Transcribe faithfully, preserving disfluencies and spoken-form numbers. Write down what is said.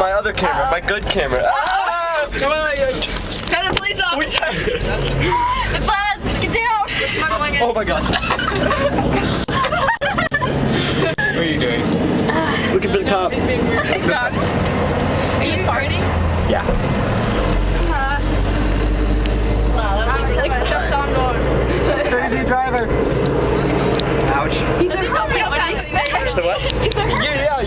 my other camera, my good camera. Ah! Come on, kind of police officer. The bus, get down. Oh my god. What are you doing? Looking for the cop. He's being weird. He's gone. Are you partying? Yeah. Uh, wow, that was really fun. Crazy driver. Ouch. He's just helping out. What do you expect? The what? He's like, Yeah, yeah,